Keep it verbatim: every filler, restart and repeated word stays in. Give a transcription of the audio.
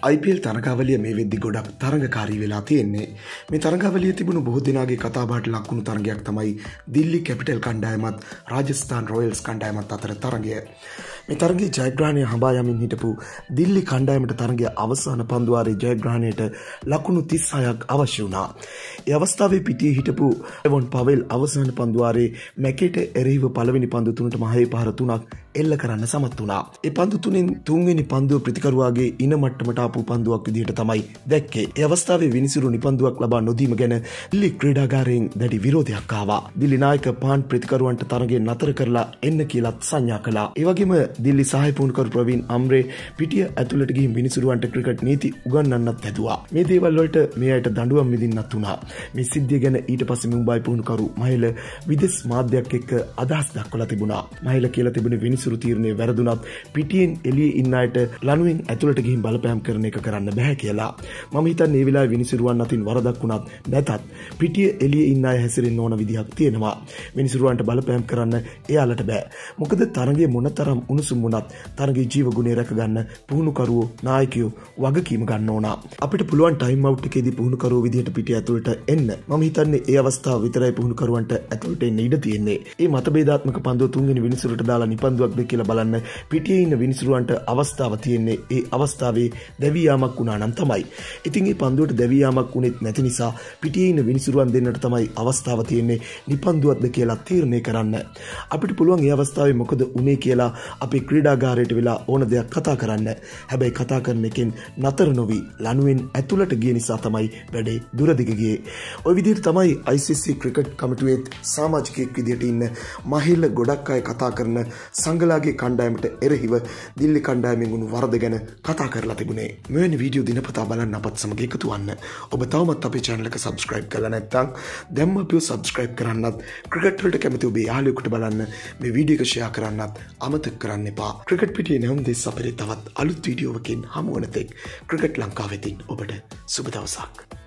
I P L තරගාවලිය මේ වෙද්දි ගොඩක් තරඟකාරී වෙලා තියෙන්නේ. මේ තරගාවලිය තිබුණු බොහෝ දිනාගේ කතාබහට ලක්වුණු තරගයක් තමයි දිල්ලි කැපිටල් කණ්ඩායමත් රාජස්ථාන් රොයල්ස් කණ්ඩායමත් අතර තරගය. මේ තරගයේ ජයග්‍රහණය හඹා යමින් හිටපු දිල්ලි කණ්ඩායමට තරගයේ අවසාන පන්දුවාරයේ ජයග්‍රහණයට ලකුණු තිස් හයක් අවශ්‍ය වුණා. ඒ අවස්ථාවේ පිටියේ හිටපු එවොන් පවෙල් අවසාන පන්දුවාරයේ මැකේට එරෙහිව පළවෙනි පන්දු තුනට මහේ පහර තුනක් එල්ල කරන්න සමත් වුණා. ඒ පන්දු තුනෙන් තුන්වෙනි පන්දුව ප්‍රතිකරුවාගේ ඉන මට්ටමට ආපු පන්දුවක් විදිහට තමයි දැක්කේ. ඒ අවස්ථාවේ විනිසුරු නිපන්දුවක් ලබා නොදීම ගැන දිල්ලි ක්‍රීඩාගාරයෙන් දැඩි විරෝධයක් ආවා. දිල්ලි නායක පාන් ප්‍රතිකරුවන්ට තරගය නතර කරලා එන්න කියලාත් සංඥා කළා. ඒ වගේම දිල්ලි සහාය පුහුණුකරු ප්‍රවීන් අම්රේ පිටිය ඇතුළට ගිහින් විනිසුරුවන්ට ක්‍රිකට් නීති උගන්වන්නත් හැදුවා. මේ දේවල් වලට මේ අයට දඬුවම් විඳින්නත් වුණා. මේ සිද්ධිය ගැන ඊට පස්සේ මුම්බයි පුහුණුකරු මහිල විදෙස් මාධ්‍යයක් එක්ක අදහස් දක්වලා තිබුණා. මහිල කියලා තිබුණේ විනිසුරු තීරණය වැරදුනත් පිටියෙන් එළියේ ඉන්න අයට ලනුවෙන් ඇතුළට ගිහින් බලපෑම් කරන එක කරන්න බෑ කියලා. මම හිතන්නේ මේ වෙලාවේ විනිසුරුවන් අතින් වරදක් වුණත් නැතත් පිටිය එළියේ ඉන්න අය හැසිරෙන්න ඕන විදිහක් තියෙනවා. විනිසුරුවන්ට බලපෑම් කරන්න එයාලට බෑ. මොකද තරගයේ මොනතරම් උණුසුම් වුණත් තරගයේ ජීව ගුණය රැක ගන්න පුහුණුකරුවෝ නායකයෝ වගකීම ගන්න ඕන. අපිට පුළුවන් ටයිම් අවුට් එකේදී පුහුණුකරුවෝ විදිහට පිටිය ඇතුළට එන්න. මම හිතන්නේ ඒ අවස්ථාව විතරයි පුහුණුකරුවන්ට ඇතුළට එන්න ඉඩ තියෙන්නේ. මේ මතභේදාත්මක පන්දුව තුන්වෙනි විනිසුරුට දාලා නිපන්දුවක්ද කියලා බලන්න පිටියේ ඉන්න විනිසුරුවන්ට අවස්ථාව තියෙන්නේ. ඒ අවස්ථාවේ දැවී යාමක් වුණා නම් තමයි. ඉතින් මේ පන්දුවට දැවී යාමක් වුණෙත් නැති නිසා පිටියේ ඉන්න විනිසුරුවන් දෙන්නට තමයි අවස්ථාව තියෙන්නේ නිපන්දුවක්ද කියලා තීරණය කරන්න. අපිට පුළුවන් මේ අවස්ථාවේ මොකද උනේ කියලා අපේ ක්‍රීඩාගාරයට වෙලා ඕන දෙයක් කතා කරන්න. හැබැයි කතා කරන එකෙන් නතර නොවි ලනුවෙන් ඇතුළට ගිය නිසා තමයි වැඩේ දුරදිග ගියේ. ওই විදිහට තමයි I C C ක්‍රිකට් කමිටුවේ සමාජිකයෙක් විදිහට ඉන්න මහිල ගොඩක් අය කතා කරන සංගලාගේ කණ්ඩායමට එරෙහිව දිල්ලි කණ්ඩායමෙන් වුණු වරද ගැන කතා කරලා තිබුණේ. මෙවැනි වීඩියෝ දිනපතා බලන්න අපත් සමග එකතු වන්න. ඔබ තවමත් අපේ channel එක subscribe කරලා නැත්නම් දැම්ම අපිව subscribe කරන්නත් ක්‍රිකට් වලට කැමති ඔබේ යාළුවෙකුට බලන්න මේ වීඩියෝ එක share කරන්නත් අමතක කරන්න එපා. ක්‍රිකට් පිටියේ නැවුම් දෙස් අපිට තවත් අලුත් වීඩියෝවකින් හමු වන තෙක් ක්‍රිකට් ලංකාවෙතින් ඔබට සුබ දවසක්.